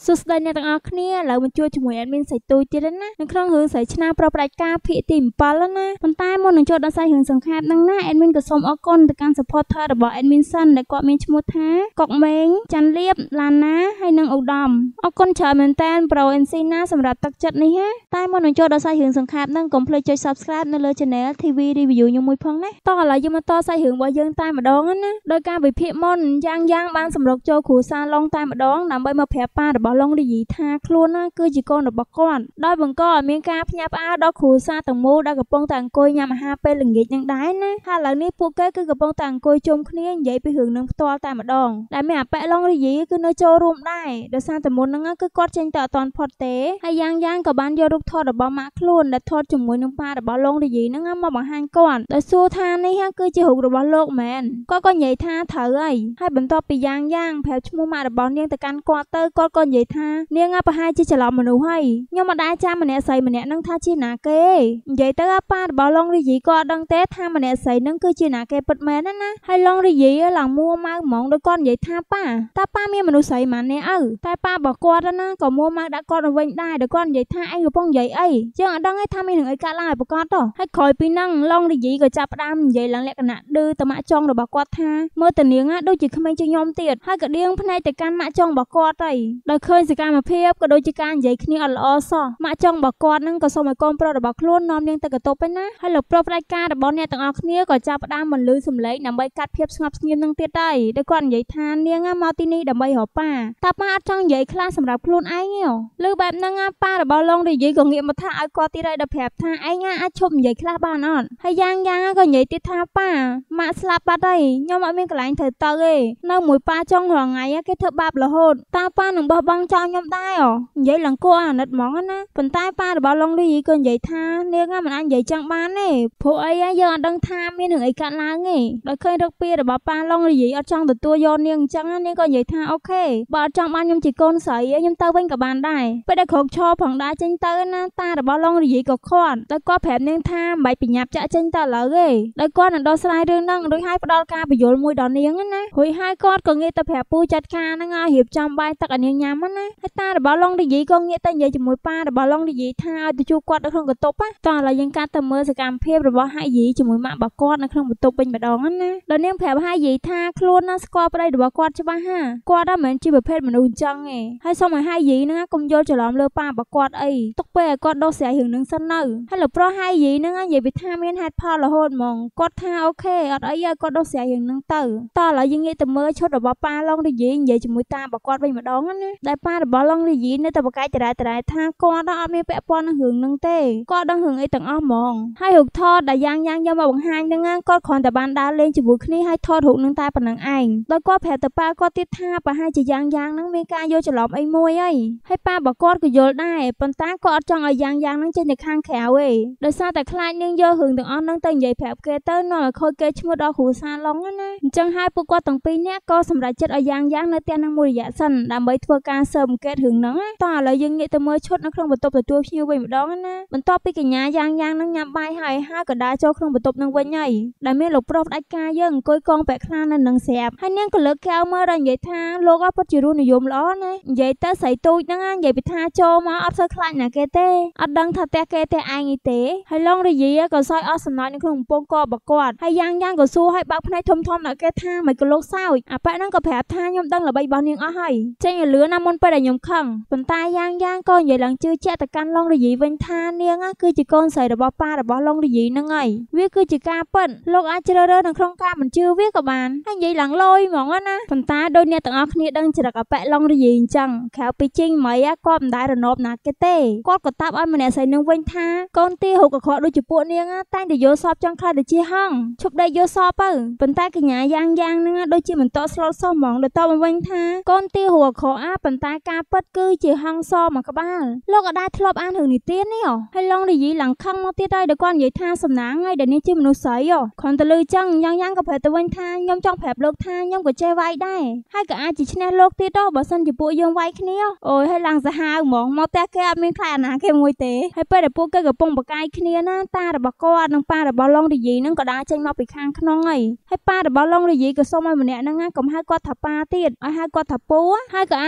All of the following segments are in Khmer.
សួស្តីអ្នកទាំងអស់គ្នាឥឡូវមកជួយជាមួយ admin សៃទូចទៀតណានៅក្នុងរឿងស្រីឆ្នាប្រផ្ដាច់ការភាគទី7ណាប៉ុន្តែមុននឹងចូលដល់សាច់រឿងសង្ខេបហ្នឹងណា admin ក៏សូមអរគុណទៅកាន់ supporter របស់ admin សិនដែលគាត់មានឈ្មោះថាកុកម៉េងច័ន្ទលៀបឡាណាហើយនិងឧត្តមអរគុណច្រើនមែនតើ Pro MC ណាសម្រាប់ទឹកចិត្តនេះណាតែមុននឹងចូលដល់សាច់រឿងសង្ខេបហ្នឹងកុំភ្លេចចុច subscribe នៅលើ channel TV Review ខ្ញុំមួយផងណាតោះឥឡូវយើងមកតសាច់រឿងរបស់យើងតែម្ដងណាដោយការវិភាគមុនយ៉ាងបានសម្រុកចូលគ្រួសារឡុងតែម្ដងដើម្បីមកប្រាប់ប៉ារបស់ឡុងរីយីថាខ្លួនណាគឺជាកូនរបស់គាត់ដោយបង្កឲ្យមានការភ្ញាក់ផ្អើលដល់គ្រួសារទាំងមូលដែលកំពុងតែអង្គុយញ៉ាំអាហារពេលល្ងាចនឹងដែរណាហើយឥឡូវនេះពួកគេគឺកំពុងតែអង្គុយជុំគ្នានិយាយពីរឿងនឹងផ្ទាល់តែម្ដងដែលមានអាប៉ែឡុងរីយីគឺនៅចូលរួមដែរដោយសារតែមុនហ្នឹងគឺគាត់ចេញទៅអត់ទាន់ផុតទេហើយយ៉ាងក៏បានយករូបថតរបស់ម៉ាក់ខ្លួនដែលថតជាមួយនឹងប៉ារបស់ឡុងរីយីហ្នឹងមកបង្ហាញគាត់ដោយសួរថានេះគឺជារូបរបស់លោកមែនគាត់ក៏និយាយថាត្រូវហើយបន្ទាប់ពីយ៉ាងប្រាប់ឈ្មោះម៉ាក់របស់នាងទៅកាន់គាត់ទៅគាត់ក៏និយាយថានាងប្រហែលជាច្រឡំមនុស្សហើយខ្ញុំមិនដែលចាំម្នាក់ស្រីម្នាក់នឹងថាជាណាគេនិយាយទៅប៉ារបស់ឡុងរីយីក៏អត់ដឹងទេថាម្នាក់ស្រីនឹងគឺជាណាគេពិតមែនណាហើយឡុងរីយីឡើងមួម៉ៅហ្មងដោយគាត់និយាយថាប៉ាតើប៉ាមានមនុស្សស្រីម៉ាននេះតែប៉ារបស់គាត់ណាក៏មួម៉ៅដាក់គាត់ទៅវិញដែរដោយគាត់និយាយថាឯងកំពុងនិយាយអីយើងអត់ដឹងទេថាមានរឿងអីកើតឡើងឲ្យប្រកាសទៅហើយក្រោយពីហ្នឹងឡុងរីយីក៏ចាប់ផ្ដើមនិយាយឡើងលក្ខណៈឌឺទៅម៉ាក់ចុងរបស់គាត់ថាមើលតានាងដូចជាក្មេងជាងខ្ញុំទៀតហើយក៏ដៀងភ្នែកទៅកាន់ម៉ាក់ចុងរបស់គាត់ហើយដោយឃើញសកម្មភាពក៏ដូចជាការនិយាយគ្នាអត់ល្អសោះម៉ាក់ចុងរបស់គាត់នឹងក៏សូមឲ្យកូនប្រុសរបស់ខ្លួននាំនាងទៅកន្ទប់ឯណាហើយលោកប្រុសផ្ដាច់ការរបស់អ្នកទាំងអស់គ្នាក៏ចាប់ផ្ដើមបន្លឺសំឡេងដើម្បីកាត់ភាពស្ងប់ស្ងៀមនឹងទៀតដែរដោយគាត់និយាយថានាងមកទីនេះដើម្បីរកប៉ាតើប៉ាអត់ចង់និយាយខ្លះសម្រាប់ខ្លួនឯងទេឬបែបហ្នឹងប៉ារបស់ឡុងរីយីក៏ងាកមកថាឲ្យគាត់ទៀតហើយដល់ប្រាប់ថាឯងអាចឈប់និយាយខ្លះបានអត់ហើយយ៉ាងក៏និយាយទៀតថាប៉ាម៉ាក់ស្លាប់បាត់ហើយខ្ញុំអត់មានកន្លែងត្រូវទៅទេនៅមួយប៉ាចុងរាល់ថ្ងៃគេធ្វើបាបរហូតតើប៉ានឹងបោះបង់ចោលខ្ញុំដែរនិយាយឡើងគួរអាណិតហ្មងណាប៉ុន្តែប៉ារបស់ឡុងរីយីក៏និយាយថានាងមិនអាចនិយាយចឹងបានទេព្រោះអីយើងអត់ដឹងថាមានរឿងអីកើតឡើងទេដោយឃើញរកពីរបស់ប៉ាឡុងរីយីអត់ចង់ទទួលយកនាងអញ្ចឹងនាងក៏និយាយថាអូខេបើអត់ចង់បានខ្ញុំជាកូនស្រីខ្ញុំទៅវិញក៏បានដែរពេលដែលក្រោកឈរផងដែរចេញទៅណាតារបស់ឡុងរីយីក៏ខាត់ដោយគាត់ប្រាប់នាងថាមិនបាច់បញ្ញាប់ចាក់ចេញទៅឥឡូវទេដោយគាត់នឹងដោះស្រាយរឿងហ្នឹងរួចហើយផ្ដល់ការបញ្យល់មួយដល់នាងណារួចហើយគាត់ក៏ងាកទៅប្រាប់ពូចាត់ការហ្នឹងឲ្យរៀបចំបាយទឹកឲ្យនាងញ៉ាំណាហើយតារបស់ឡុងរីយីក៏ងាកទៅនិយាយជាមួយប៉ារបស់ឡុងរីយីថាឲ្យទៅជួបគាត់នៅក្នុងបន្ទប់ណាតោះឥឡូវយើងកាត់ទៅមើលសកម្មភាពរបស់ហាយីជាមួយម៉ាក់របស់គាត់នៅក្នុងបន្ទប់វិញម្ដងណាដល់នាងប្រាប់ហាយីថាខ្លួនណាស្គាល់ប្តីរបស់គាត់ច្បាស់គាត់មិនមែនជាប្រភេទមនុស្សអញ្ចឹងទេហើយសូមឲ្យហាយីហ្នឹងកុំយល់ច្រឡំលើប៉ារបស់គាត់អីទុកពេលឲ្យគាត់ដោះស្រាយរឿងហ្នឹងសិននៅហើយលោកប្រុសហាយីហ្នឹងនិយាយពីថាមានហេតុផលរហូតហ្មងគាត់ថាអូខេអត់អីឲ្យគាត់ដោះស្រាយរឿងហ្នឹងទៅតោះឥឡូវយើងងាកទៅមើលឈុតរបស់ប៉ាឡុងរីយីនិយាយជាមួយតារបស់គាត់វិញម្ដងណាដែលប៉ារបស់ឡុងរីយីនៅតែប្រកែកតរ៉ែថាគាត់អត់មានពាក់ព័ន្ធនឹងរឿងហ្នឹងទេគាត់ដឹងរឿងអីទាំងអស់ហ្មងហើយរូបថតដែលយ៉ាងយកមកបង្ហាញហ្នឹងគាត់គ្រាន់តែបានដើរលេងជាមួយគ្នាហើយថតរូបហ្នឹងតែប៉ុណ្្នឹងឯងដោយគាត់ប្រាប់ទៅប៉ាគាត់ទៀតថាប្រហែលជាយ៉ាងហ្នឹងមានការយល់ច្រឡំអីមួយហើយប៉ារបស់គាត់ក៏យល់ដែរប៉ុន្តែគាត់អត់ចង់ឲ្យយ៉ាងហ្នឹងចេញទៅខាងក្រៅទេដោយសារតែខ្លាចនាងយករឿងទាំងអស់ហ្នឹងទៅនិយាយប្រាប់គេទៅនាំឲ្យខូចគេឈ្មោះដល់គ្រួសារឡុងណាអញ្ចឹងហើយពួកគាត់ទាំងពីរនាក់ក៏សម្រេចចិត្តឲ្យយ៉ាងនៅផ្ទះហ្នឹងមួយរយៈសិនដើម្បីធ្វើការស៊ើបអង្កេតរឿងហ្នឹងតោះឥឡូវយើងងាកទៅមើលឈុតនៅក្នុងបន្ទប់ទទួលភ្ញៀវវិញម្ដងណាបន្ទាប់ពីកញ្ញាយ៉ាងហ្នឹងញ៉ាំបាយហើយក៏ដើរចូលក្នុងបន្ទប់ហ្នឹងវិញហើយដែលមានលោកប្រុសផ្ដាច់ការយើងអង្គុយកងពាក់ខ្លានៅនឹងស្រាប់ហើយនាងក៏លើកកែវមើលដល់និយាយថាលោកពិតជារស់និយមល្អណានិយាយទៅស្រីទូចហ្នឹងនិយាយពីថាចូលមកអត់សូវខ្លាចណាគេទេអត់ដឹងថាផ្ទះគេផ្ទះឯងអីទេហើយឡុងរីយីក៏សោយអស់សំណើចនៅក្នុងកំពង់ករបស់គាត់ហើយយ៉ាងក៏សួរឲ្យបើកភ្នែកធំដល់គេថាមិនក៏លោកសោចអាប៉ែហ្នឹងក៏ប្រាប់ថាខ្ញុំដឹងល្បីរបស់នាងអស់ហើយចេញឲ្យលឿនណាមុនពេលដែលខ្ញុំខឹងប៉ុន្តែយ៉ាងក៏និយាយឡើងជឿជាក់ទៅកាន់ឡុងរីយីវិញថានាងគឺជាកូនស្រីរបស់ប៉ារបស់ឡុងរីយីហ្នឹងហើយវាគឺជាការពិតលោកអាចជ្រើសរើសនៅក្នុងការមិនជឿវាក៏បានហើយនិយាយឡើងលយហ្មងណាប៉ុន្តែដោយអ្នកទាំងអស់គ្នាដឹងចរិតអាប៉ែឡុងរីយីអញ្ចឹងក្រៅពីជីងមីគាត់មិនដែលរនោបណាគេទេគាត់ក៏តាប់ឲ្យម្នាក់ស្រីនឹងវិញថាកូនទាហូកកខដូចជាពួកនាងតែងតែយកសពចង់ខ្លាចទៅជាហងឈប់ដេកយកសពទៅប៉ុន្តែកញ្ញាយ៉ាងហ្នឹងដូចជាមិនតស្លូតសោះហ្មងដល់តមកវិញថាកូនទាហូកកខប៉ុន្តែការពិតគឺជាហងសមួយក្បាលលោកក៏ដែរធ្លាប់អានរឿងនិទាននេះហើយឡុងរីយីឡើងខឹងមកទៀតហើយដល់គាត់និយាយថាសំណាងហើយដែលនេះជាមនុស្សស្រីគ្រាន់តែលឺចឹងយ៉ាងក៏ប្រាប់ទៅវិញថាខ្ញុំចង់ប្រាប់លោកថាខ្ញុំក៏ចេះវាយដែរហើយក៏អាចជាឈ្នះលោកទៀតបើសិនជាពួកយើងវាយគ្នាអូយហើយឡើងសាហាវហ្មងមកផ្ទះគេអត់មានខ្លាចអាណាគេមួយទេហើយពេលដែលពួកគេកំពុងបកាយគ្នាណាតារបស់គាត់និងប៉ារបស់ឡុងរីយីហ្នឹងក៏ដើរចេញមកពីខាងក្នុងហើយប៉ារបស់ឡុងរីយីក៏សុំឲ្យម្នាក់ហ្នឹងកុំហៅគាត់ថាប៉ាទៀតឲ្យហៅគាត់ថាពូហើយក៏អនុញ្ញាតឲ្យ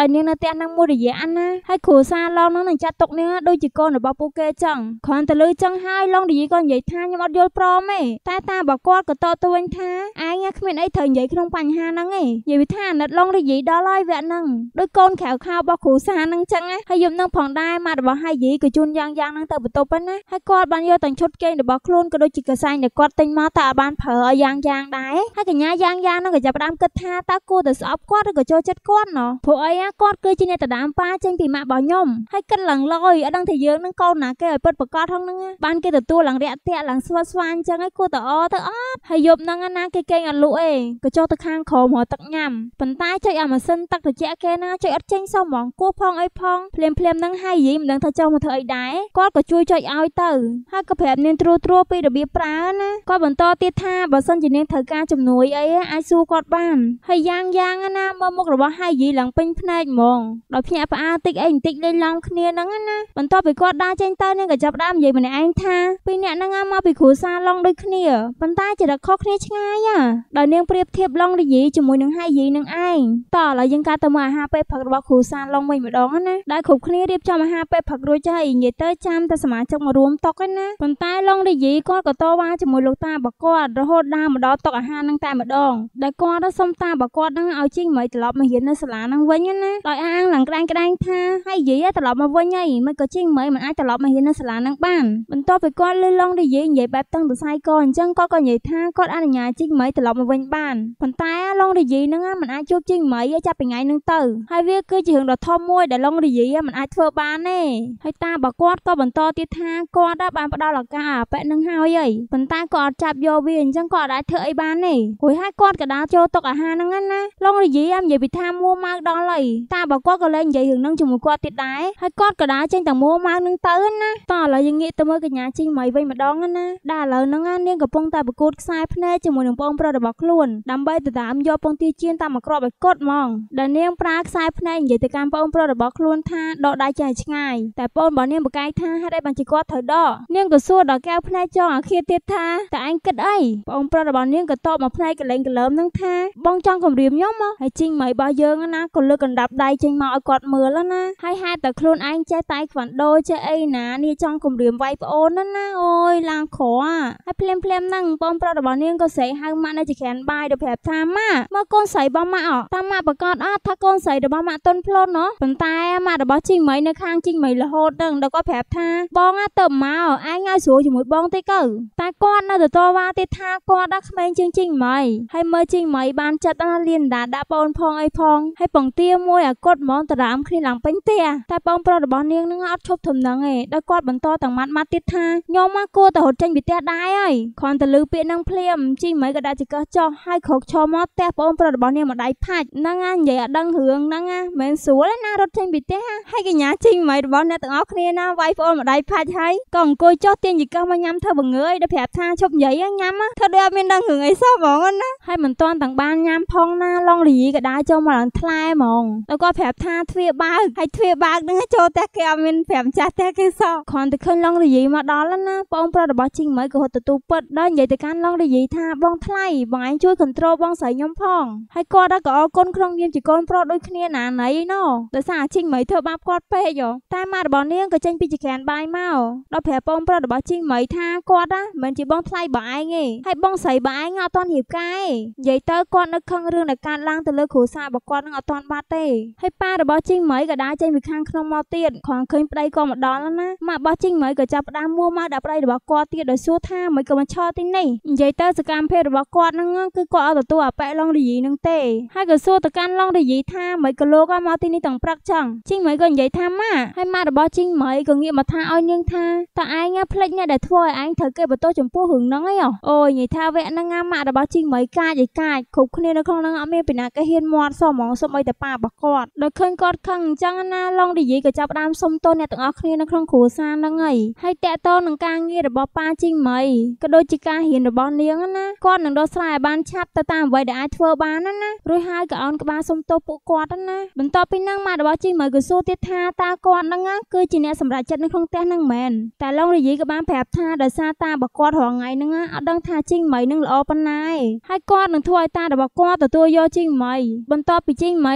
ឲ្យនាងនៅផ្ទះនឹងមួយរយៈណាហើយគ្រួសារឡងនឹងចាត់ទុកនាងដូចជាកូនរបស់ពួកគេចឹងគ្រាន់តែលឺចឹងហើយឡងរយីក៏និយាយថាខ្ញុំអត់យល់ព្រមទេតែតារបស់គាត់ក៏តទៅវិញថាឯងគ្មានអីត្រូវនិយាយក្នុងបញ្ហាហ្នឹងទេនិយាយថាអាណិតឡងរយីដល់ហើយវគ្គហ្នឹងដូចកូនក្រៅខោរបស់គ្រូសាហ្នឹងចឹងហើយយប់ហ្នឹងផងដែរម៉ាក់របស់ហាយីក៏ជូនយ៉ាងហ្នឹងទៅបន្ទប់ណាហើយគាត់បានយកទាំងឈុតគេងរបស់ខ្លួនក៏ដូចជាកសែងដែលគាត់ទិញមកតែអត់បានប្រើឲ្យយ៉ាងដែរហើយកញ្ញាយ៉ាងហ្នឹងក៏ចាប់ផ្ដើមគិតថាតើគួរតែស្អប់គាត់ឬក៏ចូលចិត្តគាត់ណោះព្រោះអីគាត់គឺជាអ្នកដណ្ដើមប៉ាចេញពីម៉ាក់របស់ខ្ញុំហើយគិតឡើងលយអត់ដឹងថាយើងនឹងកូនណាគេឲ្យពិតប្រកបហ្នឹងបានគេទទួលឡើងរាក់ទាក់ឡើងស្វិតស្វាញចឹងហើយគួរតែអទៅអត់ហើយយប់ហ្នឹងណាគេគេងអត់លក់អីក៏ចុះទៅខាងក្រោមរកទឹកញ៉ាំប៉ុន្តែចុចអាម៉ាស៊ីនទឹកត្រជាក់គេណាចុចអត់ចេញសោះហ្មងគោះផងអីផងភ្លាមហ្នឹងហើយយីមិនដឹងថាចុះមកធ្វើអីដែរគាត់ក៏ជួយចុចឲ្យទៅហើយក៏ប្រាប់នាងត្រួសពីរបៀបប្រើណាគាត់បន្តទៀតថាបើសិនជានាងត្រូវការជំនួយអីអាចសួរគាត់បានហើយយ៉ាងណាមើលមុខរបស់ហាយីឡើងពេញភ្នែកហ្មងដោយភ្ញាក់ផ្អើលតិចអីបន្តិចលេងឡំគ្នាហ្នឹងណាបន្ទាប់ពីគាត់ដើរចេញទៅនាងក៏ចាប់ដើមនិយាយម្នាក់ឯងថាពីរនាក់ហ្នឹងមកពីគ្រួសារឡងដូចគ្នាប៉ុន្តែចរិតខុសគ្នាឆ្ងាយដោយនាងប្រៀបធៀបឡងរយីជាមួយនឹងហាយីនឹងឯងតោះឥឡូវយើងកាត់ទៅមើលអាហារពេលព្រឹករបស់គ្រួសារឡងវិញម្ដងណាដែលគ្រប់គ្នារៀបចំអាហារពេលព្រឹករួចហើយនិយាយទៅចាំតែសមាជិកមករួមតុឯណាប៉ុន្តែឡងរយីគាត់ក៏តវ៉ាជាមួយលោកតារបស់គាត់រហូតដើរមកដល់តុអាហារនឹងតែម្ដងដែលគាត់សុំតារបស់គាត់នឹងឲ្យជីងមីត្រឡប់មករៀននៅសាលានឹងវិញណាដោយអាងឡើងក្តែងថាហាយីត្រឡប់មកវិញហើយមិនក៏ជីងមីមិនអាចត្រឡប់មករៀននៅសាលានឹងបានបន្ទាប់ពីគាត់លឺឡងរយីនិយាយបែបតឹងសរសៃកអញ្ចឹងគាត់ក៏និយាយថាគាត់អនុញ្ញាតជីងមីត្រឡប់មកវិញបានប៉ុន្តែឡងរយីនឹងមិនអាចជួបជីងមីចាប់ពីថ្ងៃនឹងទៅហើយវាគឺជារឿងដ៏ធំមួយដែលឡងរយីមិនអាចធ្វើបានទេហើយតារបស់គាត់ក៏បន្តទៀតថាគាត់បានផ្ដល់ឱកាសអាប៉ែនឹងហើយប៉ុន្តែគាត់អត់ចាប់យកវាអញ្ចឹងគាត់អាចធ្វើអីបានទេព្រោះហើយគាត់ក៏ដើរចូលតុអាហារហ្នឹងណាឡងរយីនិយាយពីថាមួម៉ៅដល់ហើយតារបស់គាត់ក៏លែងនិយាយរឿងហ្នឹងជាមួយគាត់ទៀតដែរហើយគាត់ក៏ដើរចេញតែមួម៉ៅហ្នឹងទៅណាតោះឥឡូវយើងងាកទៅមើលកញ្ញាជីងមីវិញម្ដងណាដែលឥឡូវហ្នឹងនាងកំពុងតែប្រកួតខ្សែភ្នែកជាមួយនឹងបងប្រុសរបស់ខ្លួនដើម្បីទៅតាមយកពងទាចៀនតាមមកគ្រាប់ឲ្យគាត់ហ្មងដែលនាងប្រើខ្សែភ្នែកនិយាយទៅកាន់បងប្រុសរបស់ខ្លួនថាដកដៃចេញឆ្ងាយតែបងរបស់នាងបកាយថាហេតុអីបានជាគាត់ត្រូវដកនាងក៏សួរដល់កែវភ្នែកចង់អាឃាតទៀតថាតើឯងគិតអីបងប្រុសរបស់នាងក៏តបមកភ្នែកកលែងកលើមនឹងថាបងចង់គំរាមខ្ញុំមកហើយជីងមីរបស់យើងណាក៏លើកកណ្ដាប់ដៃចេញមកឲ្យគាត់មើលណាហើយហេតុតែខ្លួនឯងចេះតែខ្វាន់ដូចេះអីណានេះចង់គំរាមវាយប្អូនណាអូយឡើងក្រហើយភ្លាមហ្នឹងបងប្រុសរបស់នាងក៏ស្រែកហៅម៉ាក់នៅចក្រានបាយទៅប្រាប់ថាម៉ាក់មើលកូនស្រីរបស់ម៉ាក់តាមម៉ាក់ប្រកាសអត់ថាកូនស្រីរបស់ម៉ាក់ទុនភ្លុនណោះប៉ុន្តែម៉ាក់របស់ជីងមីនៅខាងជីងមីរហូតដល់គាត់ប្រាប់ថាបងទៅមកឯងឲ្យស្រួលជាមួយបងតិចទៅតែគាត់នៅទៅតវ៉ាទៀតថាគាត់ដាក់ក្មេងជាងជីងមីហើយមើលជីងមីបានចិត្តលៀនដាដាក់បងផងអីផងហើយបង្ទាមួយអាគាត់ហ្មងតារាមគ្នាឡើងពេញផ្ទះតែបងប្រុសរបស់នាងនឹងអត់ឈប់ធំហ្នឹងឯងដល់គាត់បន្តទាំងម៉ាត់ទៀតថាខ្ញុំមកគួរតែរត់ចេញពីផ្ទះដែរហើយគ្រាន់តែលឺពាក្យហ្នឹងភ្លាមជីងមីក៏ដាក់ចកចោះហើយក្រោកឈរមកផ្ទះបងប្រុសរបស់នាងមកដៃផាច់ហ្នឹងនិយាយអត់ដឹងរឿងហ្នឹងមិនស្រួលណារត់ចេញពីផ្ទះហើយកញ្ញាជីងមីរបស់អ្នកទាំងអស់គ្នាណាវាយប្អូនមកដៃផាច់ហើយក៏អង្គុយចុះទាញចកមកញ៉ាំធ្វើបង្ងើយដល់ប្រាប់ថាឈប់និយាយញ៉ាំធ្វើដូចអត់មានដឹងរឿងអីសោះហ្មងណាហើយមិនទាន់ទាំងបានញ៉ាំផងណាឡងរយីក៏ដើរចូលមកឡើងថ្លែហ្មងแล้วก็ប្រាប់ថាទ្វារបើកហើយទ្វារបើកហ្នឹងចូលតែគេអត់មានប្រាប់ម្ចាស់តែគេសោះគ្រាន់តែឃើញឡងរយីមកដល់ណាបងប្រុសរបស់ជីងមីក៏ហត់ទទួលពិតដល់និយាយទៅកាន់ឡងរយីថាបងថ្លៃបងឯងជួយ control បងស្រីខ្ញុំផងហើយគាត់ក៏អរគុណក្នុងនាមជាកូនប្រុសដូចគ្នាណាណៃណោះដោយសារជីងមីធ្វើបាបគាត់ពេកតែម៉ាក់របស់នាងក៏ចេញពីចក្រានបាយមកដល់ប្រាប់បងប្រុសរបស់ជីងមីថាគាត់មិនជាបងថ្លៃបងឯងទេហើយបងស្រីបងឯងអត់ទាន់រៀបការទេនិយាយទៅគាត់នៅខឹងរឿងដែលកើតឡើងទៅលើគ្រួសាររបស់គាត់នឹងអត់ទាន់បាត់ទេហើយប៉ារបស់ជីងមីក៏ដើរចេញពីខាងក្នុងមកទៀតគ្រាន់ឃើញប្តីគាត់មកដល់ណាម៉ាក់របស់ជីងមីក៏ចាប់ផ្ដើមមួម៉ៅដាក់ប្តីរបស់គាត់ទៀតដោយសួរថាមិនក៏មកឈរទីនេះនិយាយទៅសកម្មភាពរបស់គាត់ហ្នឹងគឺគាត់អត់ទទួលអាប៉ែឡងរយីនឹងទេហើយក៏សួរទៅកាន់ឡងរយីថាមិនក៏លោកមកទីនេះទាំងព្រឹកចឹងជីងមីក៏និយាយថាម៉ាក់ហើយម៉ាក់របស់ជីងមីក៏ងាកមកថាឲ្យនាងថាតើឯងភ្លេចអ្នកដែលធ្វើឲ្យឯងត្រូវគេបន្ទោសចំពោះរឿងហ្នឹងអីអូយនិយាយថាវគ្គហ្នឹងម៉ាក់របស់ជីងមីកាចគ្រប់គ្នានៅក្នុងហ្នឹងអត់មានពីណាគេហ៊ានមាត់សោះហ្មងសូម្បីតែប៉ារបស់គាត់ដល់ឃើញគាត់ខឹងអញ្ចឹងណាឡងរយីក៏ចាប់ដើមសុំទោសអ្នកទាំងអស់គ្នានៅក្នុងគ្រួសារហ្នឹងហើយតាក់ទងនឹងការងាររបស់ប៉ាជីងមីក៏ដូចជាការរៀនរបស់នាងណាគាត់នឹងដោះស្រាយឲ្យបានឆាប់ទៅតាមអ្វីដែលអាចធ្វើបានណារួចហើយក៏អោនក្បាលសុំទោសពួកគាត់ណាបន្ទាប់ពីហ្នឹងម៉ាក់របស់ជីងមីក៏សួរទៀតថាតើគាត់ហ្នឹងគឺជាអ្នកសម្រេចចិត្តនៅក្នុងផ្ទះហ្នឹងមែនតែឡងរយីក៏បានប្រាប់ថាដោយសារតារបស់គាត់រាល់ថ្ងៃហ្នឹងអត់ដឹងថាជីងមីនឹងល្អប៉ុណ្ណាហើយគាត់នឹងធ្វើឲ្យតារបស់គាត់ទទួលយកជីងមីបន្ទាប់ពីជីងមីលឺឡងរ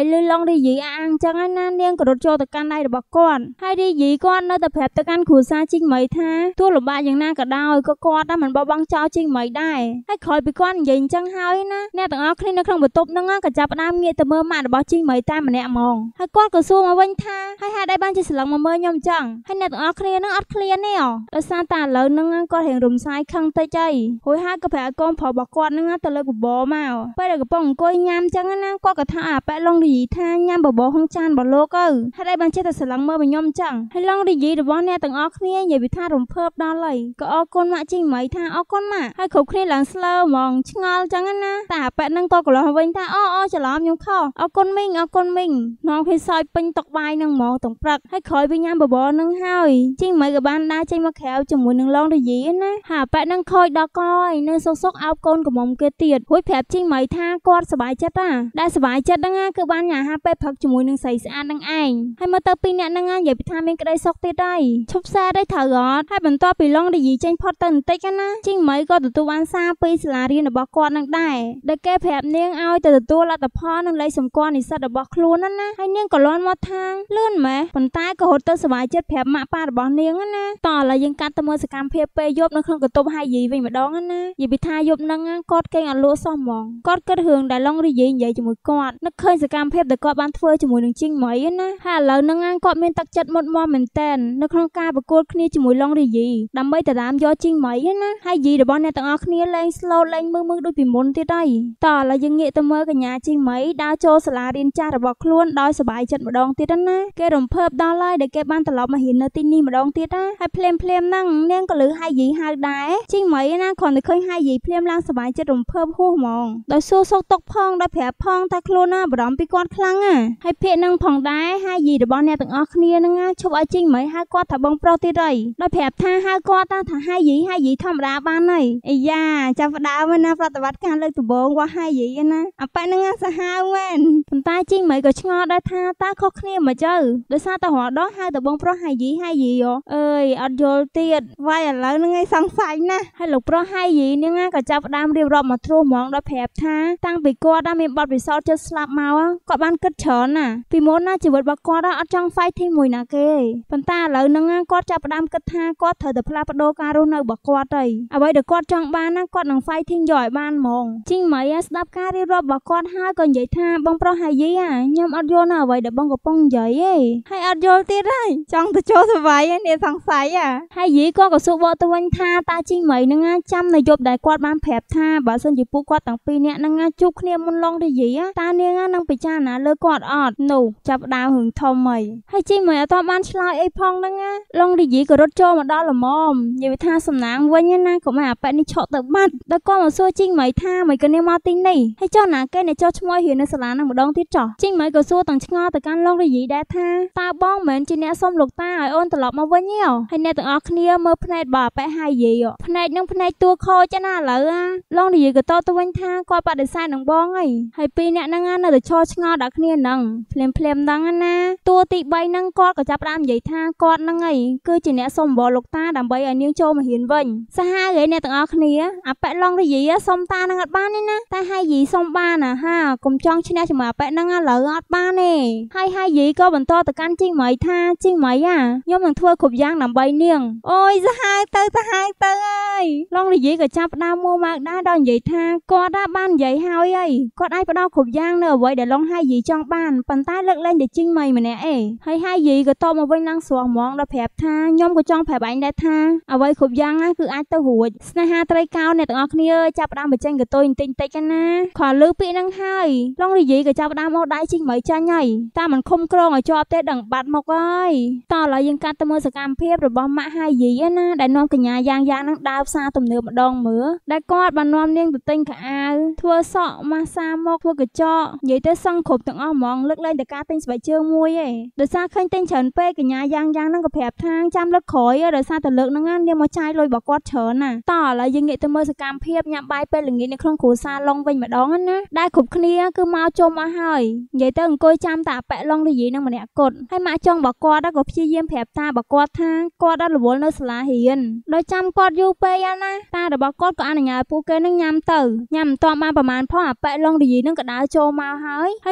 រីយីអាងចឹងណានាងក៏រត់ចូលទៅកាន់ដៃរបស់គាត់ហើយរីយីគាត់នៅតែប្រាប់ទៅកាន់គ្រួសារជីងមីថាទោះលំបាកយ៉ាងណាក៏ដោយក៏គាត់មិនបោះបង់ចោលជីងមីដែរហើយក្រោយពីគាត់និយាយអញ្ចឹងហើយណាអ្នកទាំងអស់គ្នានៅក្នុងបន្ទប់ហ្នឹងក៏ចាប់ផ្ដើមងាកទៅមើលម៉ាក់របស់ជីងមីតែម្នាក់ហ្មងហើយគាត់ក៏សួរមកវិញថាហើយហេតុអីបានជាស្រឡឹងមកមើលខ្ញុំអញ្ចឹងហើយអ្នកទាំងអស់គ្នាហ្នឹងអត់ឃ្លានទេដោយសារតែឥឡូវហ្នឹងគាត់រៀងរំសាយខឹងតិចអីរួចហើយក៏ប្រាប់កូនប្រុសរបស់គាត់ហ្នឹងទៅលើបបរមកពេលដែលកំពុងអង្គុយញ៉ាំអញ្ចឹងណាគាត់ក៏ថាអាប៉ែឡុងរីយីថាញ៉ាំបបរក្នុងចានរបស់លោកទៅហេតុអីបានចេះតែស្រឡឹងមើលមកខ្ញុំអញ្ចឹងហើយឡុងរីយីរបស់អ្នកទាំងអស់គ្នានិយាយពីថារំភើបដល់ហើយក៏អរគុណម៉ាក់ជីងមីថាអរគុណម៉ាក់ហើយគ្រប់គ្នាឡើងស្លើហ្មងឆ្ងល់អញ្ចឹងណាតែអាប៉ែហ្នឹងក៏កន្លោះវិញថាអូច្រឡំខ្ញុំខុសអរគុណមីងនាំគ្នាសើចពេញតុបាយហ្នឹងហ្មងទាំងព្រឹកហើយក្រោយពីញ៉ាំបបរហ្នឹងហើយជីងមីក៏បានដើរចេញមកក្រៅជាមួយនឹងឡុងរីយីណាហើយអាប៉ែហ្នឹងខូចដល់កហើយនៅសុកអោបកូនកំមុំគេទៀតរួចប្រាប់ជីងមីថាគាត់សប្បាយចិត្តដែលសប្បាយចិត្តហ្នឹងគឺបានញ៉ាំអាហារពេលព្រឹកជាមួយនឹងស្រីស្អាតហ្នឹងឯងហើយមើលទៅពីរអ្នកហ្នឹងនិយាយពីថាមានក្តីសុខទៀតហើយឈប់សែដេកត្រូវអត់ហើយបន្ទាប់ពីឡុងរីយីចេញផុតទៅបន្តិចណាជីងមីក៏ទទួលបានសារពីសាលារៀនរបស់គាត់នឹងដែរដែលគេប្រាប់នាងឲ្យទៅទទួលលទ្ធផលនិងលេខសម្គាល់និស្សិតរបស់ខ្លួនណាហើយនាងក៏លន់មកថាលឿនម៉េះប៉ុន្តែក៏រត់ទៅសប្បាយចិត្តប្រាប់ម៉ាក់ប៉ារបស់នាងណាតោះឥឡូវយើងកាត់ទៅមើលសកម្មភាពពេលយប់នៅក្នុងកន្ទប់ហាយីវិញម្ដងណានិយាយពីថាយប់ហ្នឹងគាត់គេងអត់លក់សោះហ្មងគាត់គិតរឿងដែលឡុងរីយីនិយាយជាមួយគាត់នឹកឃើញសកម្មភាពដែលគាត់បានធ្វើជាមួយនឹងជីងមីណាហើយឥឡូវហ្នឹងគាត់មានទឹកចិត្តមុតមមមែនតែននៅក្នុងការប្រកួតគ្នាជាមួយឡុងរីយីដើម្បីទៅតាមយកជីងមីណាហើយយីរបស់អ្នកទាំងអស់គ្នាលេងស្លូតលេងមើលដូចពីមុនទៀតហើយតោះឥឡូវយើងងាកទៅមើលកញ្ញាជីងមីដើរចូលសាលារៀនចាស់របស់ខ្លួនដោយសប្បាយចិត្តម្ដងទៀតណាគេរំភើបដល់ហើយដែលគេបានត្រឡប់មករៀននៅទីនេះម្ដងទៀតណាហើយភ្លាមហ្នឹងនាងក៏លឺហាយីហៅដែរជីងមីណាគ្រាន់តែឃើញហាយីភ្លាមឡើងសប្បាយចិត្តរំភើបហួសហ្មងដោយសួរសុខទុក្ខផងដោយប្រាប់ផងថាខ្លួនណាបារម្ភពីគាត់ខ្លាំងហើយភាកនឹងផងដែរហាយីរបស់អ្នកទាំងអស់គ្នាហ្នឹងឈប់ឲ្យជីងមីហៅគាត់ថាបងប្រុសទៀតហើយដោយប្រាប់ថាហៅគាត់ថាហាយីធម្មតាបានហើយអាយ៉ាចាប់ផ្ដើមណាប្រតិបត្តិការលើកដំបូងរបស់ហាយីណាអាប៉ែហ្នឹងសាហាវមែនប៉ុន្តែជីងមីក៏ឆ្ងល់ដែរថាតើខុសគ្នាមិនទៅដោយសារតែរហដងហៅតែបងប្រុសហាយីអើយអត់យល់ទៀតវាយឥឡូវហ្នឹងឯងសង្ស័យណាស់ហើយលោកប្រុសហាយីហ្នឹងក៏ចាប់ផ្ដើមរៀបរាប់មកទ្រោះហ្មងដោយប្រាប់ថាតាំងពីគាត់មានបទពិសោធន៍ជិតស្លាប់មកគាត់បានគិតច្រើនណាពីមុនណាជីវិតរបស់គាត់អត់ចង់ fighting មួយណាគេប៉ុន្តែឥឡូវហ្នឹងគាត់ចាប់ផ្ដើមគិតថាគាត់ត្រូវតែផ្លាស់ប្ដូរការរស់នៅរបស់គាត់ទៅអ្វីដែលគាត់ចង់បានណាគាត់នឹង fighting យកឲ្យបានហ្មងជីងមីស្ដាប់ការរៀបរាប់របស់គាត់ហើយក៏និយាយថាបងប្រុសហាយីខ្ញុំអត់យល់នៅអ្វីដែលបងកំពុងនិយាយទេហើយអត់យល់ទៀតហើយចង់ទៅចូលសវាយនេះសង្ស័យហាយីក៏សួរបកទៅវិញថាតើជីងមីហ្នឹងចាំនៅយប់ដែលគាត់បានប្រាប់ថាបើសិនជាពួកគាត់ទាំងពីរនាក់ហ្នឹងជួបគ្នាមុនឡុងរីយីតើនាងនឹងពិចារណាលើគាត់អត់នោះចាប់ដើមរឿងធំហើយជីងមីអត់បានឆ្លើយអីផងហ្នឹងឡុងរីយីក៏រត់ចូលមកដល់ល្មមនិយាយថាសំណាងវិញណាកុំឲ្យអាប៉ែនេះឆក់ទៅបាត់ដល់គាត់មកសួរជីងមីថាមិនក៏នាងមកទីនេះហើយចុះណាគេអ្នកចុះឈ្មោះរៀននៅសាលាហ្នឹងម្ដងទៀតចុះជីងមីក៏សួរទាំងឆ្ងល់ទៅកាន់ឡុងរីយីដែរថាតើបងមិនមែនជាអ្នកសុំលោកតាឲ្យអូនត្រឡប់មកវិញទេហើយអ្នកទាំងអស់គ្នាមើលភ្នែករបស់អាប៉ែហាយីភ្នែកនឹងភ្នែកតួខូចណាឥឡូវឡុងរីយីក៏តទៅវិញថាគាត់បដិសេធនឹងបងហើយពីរអ្នកហ្នឹងនៅតែឈរឆ្ងល់ដល់គ្នាហ្នឹងភ្លាមហ្នឹងណាតួទី3ហ្នឹងគាត់ក៏ចាប់ផ្ដើមនិយាយថាគាត់ហ្នឹងគឺជាអ្នកសុំបបរលោកតាដើម្បីឲ្យនាងចូលមករៀនវិញសាហាវអ្នកទាំងអស់គ្នាអាប៉ែឡុងរីយីសុំតានឹងអត់បានទេណាតែហាយីសុំបានហាកុំចង់ឈ្នះជាមួយអាប៉ែហ្នឹងឥឡូវអត់បានទេហើយហាយីក៏បន្តទៅកាន់ជីងមីថាជីងមីខ្ញុំនឹងធ្វើគ្រប់យ៉ាងដើម្បីនាងអូយសាហាវទៅហើយឡុងរីយីក៏ចាប់ផ្ដើមមួម៉ៅដែរដល់និយាយថាគាត់បាននិយាយហើយគាត់អាចផ្ដល់គ្រប់យ៉ាងនៅអ្វីដែលឡុងហាយីចង់បានប៉ុន្តែលើកលែងតែជីងមីម្នាក់ហើយហាយីក៏តបមកវិញឡើងស្រស់ហ្មងដល់ប្រាប់ថាខ្ញុំក៏ចង់ប្រាប់ឯងដែរថាអ្វីគ្រប់យ៉ាងគឺអាចទៅរួចស្នេហាត្រីកោណអ្នកទាំងអស់គ្នាចាប់ផ្ដើមបញ្ចេញកតុយបន្តិចណាខលឺពាក្យហ្នឹងហើយឡុងរីយីក៏ចាប់ផ្ដើមអូសដៃជីងមីចាញ់ហើយតែមិនខំក្រងឲ្យជាប់ទេដឹងបាត់មកហើយតោះឥឡូវយើងកាត់ទៅមើលសកម្មភាពរបស់ម៉ាក់ហាយីណាដែលនាំកញ្ញាយ៉ាងហ្នឹងដើរផ្សារទំនើបម្ដងមើលដែលគាត់បាននាំនាងទៅទិញខោអាវធ្វើសក់ម៉ាសាមកធ្វើកញ្ចក់និយាយទៅសឹងគ្រប់ទាំងអស់ហ្មងលើកលែងតែការទិញស្បែកជើងមួយដោយសារឃើញទិញច្រើនពេកកញ្ញាយ៉ាងហ្នឹងក៏ប្រាប់ថាចាំលើកក្រោយដោយសារតែលើកហ្នឹងនាងមកចាយលុយរបស់គាត់ច្រើនណាតោះឥឡូវយើងងាកទៅមើលសកម្មភាពញ៉ាំបាយពេលល្ងាចនៅក្នុងគ្រួសារឡុងវិញម្ដងណាដែលគ្រប់គ្នាគឺមកជុំអស់ហើយនិយាយទៅអង្គុយចាំតែអាប៉ែឡុងរីយីនឹងម្នាក់គត់ហើយម៉ាក់ចុងរបស់គាត់ក៏ព្យាយាមប្រាប់តារបស់គាត់ថាគាត់អត់រវល់នៅសាលារៀនដោយចាំគាត់យូរពេកណាតារបស់គាត់ក៏អនុញ្ញាតពួកគេនឹងញ៉ាំទៅញ៉ាំមិនទាន់បានប្រហែលផងអាប៉ែឡុងរីយីនឹងក៏ដើរចូលមកហើយគ្រាន់តែ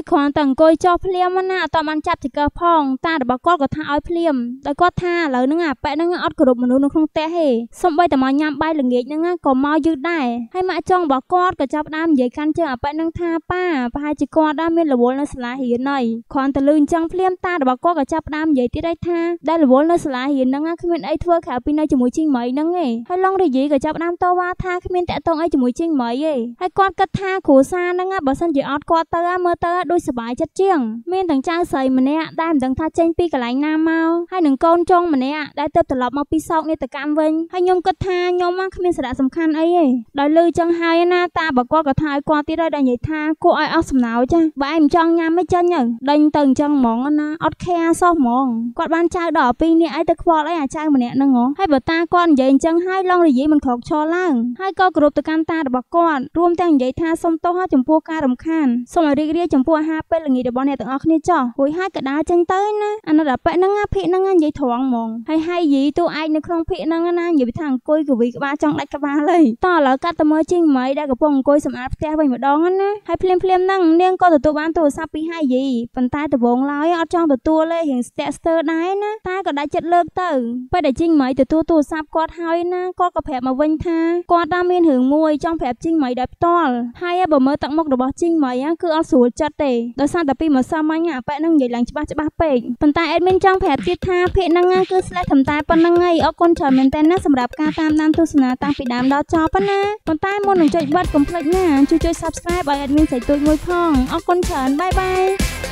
អង្គុយចោះភ្លាមណាអត់បានចាប់ទីកើផងតារបស់គាត់ក៏ថាឲ្យភ្លាមដោយគាត់ថាឥឡូវហ្នឹងអាប៉ែហ្នឹងអត់គោរពមនុស្សនៅក្នុងផ្ទះទេសំបីតែមកញ៉ាំបាយល្ងាចហ្នឹងក៏មកយឺតដែរហើយម៉ាក់ចុងរបស់គាត់ក៏ចាប់ដើមនិយាយកាន់ជើងអាប៉ែហ្នឹងថាប៉ាប្រហែលជាគាត់ដែរមានរវល់នៅសាលារៀនហើយគ្រាន់តែលឺអញ្ចឹងភ្លាមតារបស់គាត់ក៏ចាប់ដើមនិយាយទៀតហើយថាដែលរវល់នៅសាលារៀនហ្នឹងគ្មានអីធ្វើក្រៅពីនៅជាមួយជីងម៉ៃហ្នឹងទេហើយឡុងរយីក៏ចាប់ដើមតវ៉ាថាគ្មានតាក់ទងអីជាមួយជីងម៉ៃទេហើយគាត់គិតថាគ្រួសារហ្នឹងបើសិនជាអត់គាត់ទៅមើលទៅដូចសុបាយចិត្តជាងមានទាំងចៅស្រីម្នាក់ដែលមិនដឹងថាចេញពីកន្លែងណាមកហើយនឹងកូនចុងម្នាក់ដែលទៅត្រឡប់មកពីសោកនាដកម្មវិញហើយខ្ញុំគិតថាខ្ញុំគ្មានសារៈសំខាន់អីទេដោយលឺចឹងហើយណាតាបើគាត់ក៏ថាឲ្យគាត់ទៀតហើយដែលនិយាយថាគួរឲ្យអស់សំណោចចាបើឯងមិនចង់ញ៉ាំមិនចាញ់ទៅដេញទៅអញ្ចឹងហ្មងណាអត់ខែសោះហ្មងគាត់បានចៅដល់2នាក់អីទៅខ្វល់អីអាចៅម្នាក់ហ្នឹងហ៎ហើយបើតាគាត់និយាយអញ្ចឹងហើយឡងរយីមិនក្រោកឈរឡើងហើយក៏គោរពទៅកាន់តារបស់គាត់រួមទាំងនិយាយថាសុំទោសចំពោះការរំខានសូមឲ្យរីករាយចំពោះអាហារពេលល្ងាចរបស់អ្នកទាំងអស់គ្នាចោះរួចហើយក៏ដើរចេញទៅណាអាណិតអាប៉ែហ្នឹងភិកហ្នឹងនិយាយត្រង់ហ្មងហើយយីតួឯកនៅក្នុងភិកហ្នឹងណានិយាយថាអង្គុយកវីក្បាលចង់ដាច់ក្បាលហើយតោះឥឡូវកាត់ទៅមើលជីងម៉ៃដែលកំពុងអង្គុយសម្អាតផ្ទះវិញម្ដងណាហើយភ្លាមហ្នឹងនាងក៏ទទួលបានទូរស័ព្ទពីហើយយីប៉ុន្តែដំបងឡើយអត់ចង់ទទួលទេរៀងស្ទាក់ស្ទើរដែរណាតែក៏ដាច់ចិត្តលើកទៅពេលដែលជីងម៉ៃទទួលទូរស័ព្ទគាត់ហើយណាគាត់ក៏ប្រាប់មកវិញថាគាត់មានរឿងមួយចង់ប្រាប់ជីងម៉ៃដោយផ្ទាល់ហើយបើមើលទឹកមុខរបស់ជីងម៉ៃគឺអត់ស្រួលចិត្តទេដោយសារតែពីម្សិលមិញអាប៉ែហ្នឹងនិយាយឡើងច្បាស់ពេកប៉ុន្តែអេដមីនចង់ប្រាប់ទៀតថាភាគហ្នឹងគឺស្លេះត្រឹមតែប៉ុណ្្នឹងហើយអរគុណច្រើនមែនតើណាសម្រាប់ការតាមដានទស្សនាតាំងពីដើមដល់ចប់ណាប៉ុន្តែមុននឹងចុចបិទកុំភ្លេចណាជួយ Subscribe ឲ្យអេដមីនសៃទូចមួយផងអរគុណច្រើនបាយបាយ